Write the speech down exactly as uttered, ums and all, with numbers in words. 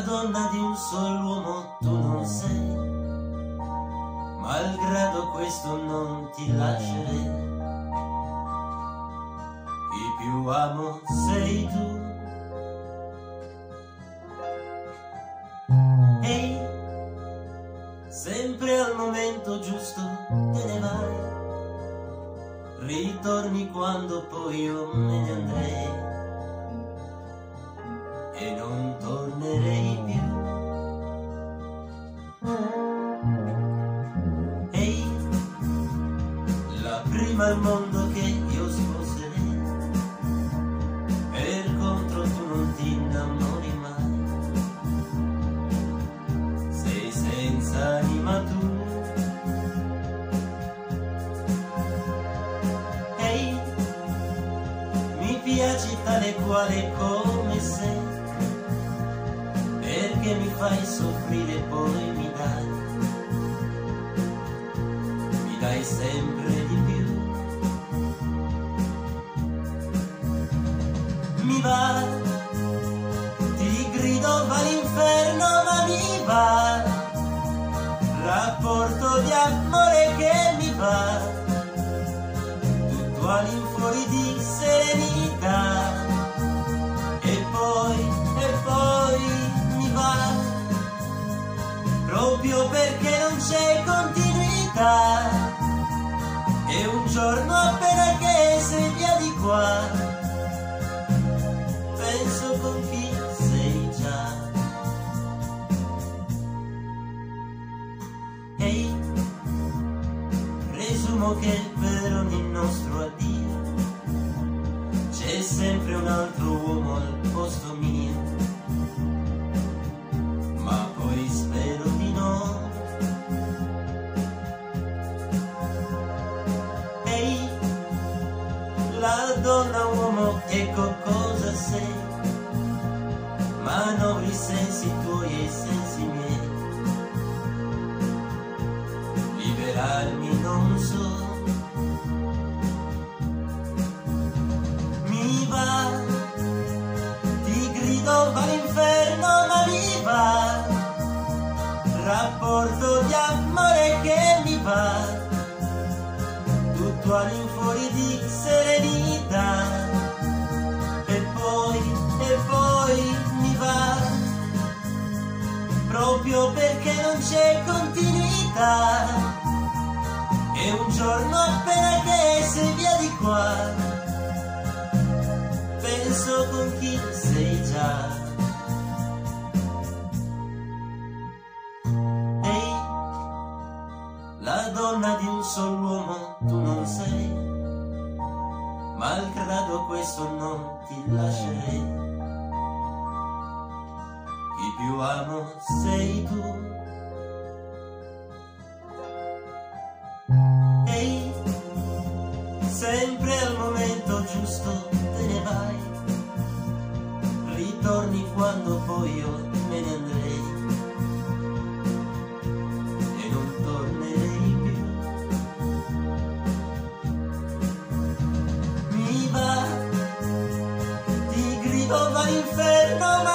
donna di un solo uomo tu non sei, malgrado questo non ti lascerei. Chi più amo sei tu. Ehi, sempre al momento giusto te ne vai, ritorni quando poi io me ne andrei e non tornerei più. Ehi, la prima al mondo che io sposerei, per contro tu non ti innamori mai, sei senza anima tu. Ehi, mi piaci tale quale come sei, perché mi fai soffrire e poi mi dai, mi dai sempre di più. Mi va, ti grido va all'inferno ma mi va, rapporto di amore che mi va, tutto all'infuori di serenità, e poi, e poi mi va, proprio perché non c'è continuità, e un giorno appena che sei via di qua, penso con chi sei già. Ehi, presumo che per ogni nostro addio c'è sempre un altro uomo al posto mio, ma poi spero di no. Ehi, la donna uomo, ecco cosa sei, manovri i sensi tuoi e i sensi miei, liberarmi non so. Mi va, ti grido va all'inferno ma mi va, rapporto di amore che mi va, tutto all'infuori di serenità, e poi, e poi mi va, proprio perché non c'è continuità, e un giorno appena che sei via di qua, penso con chi sei già. Ehi, la donna di un solo uomo tu non sei, malgrado questo non ti lascerei. Chi più amo sei tu. Ehi, sempre al momento giusto te ne vai, ritorni quando poi io me ne andrei e non tornerei più. Mi va, ti grido va all'inferno